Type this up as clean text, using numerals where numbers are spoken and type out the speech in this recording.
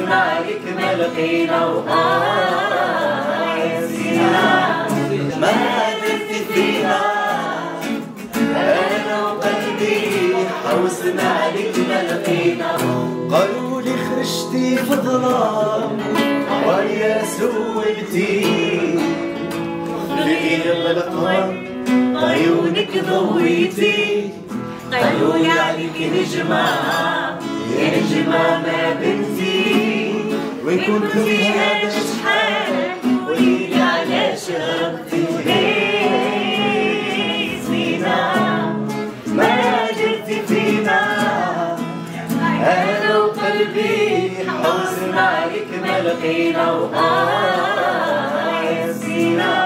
حزن عليك ما لقينا يا سينا ما درت فينا انا وقلبي حوزن عليك ما لقينا قالوا لي خرجتي في الظلام ويا سويتي لقيت القمر عيونك ضويتي قالوا لي عليك نجمة يا نجمة ما بنتي وين كنت في هذا الشحال قوليلي علاش هربتي سنينة ما درتي فينا أنا وقلبي حوزن عليك ما لقينا يا سنينة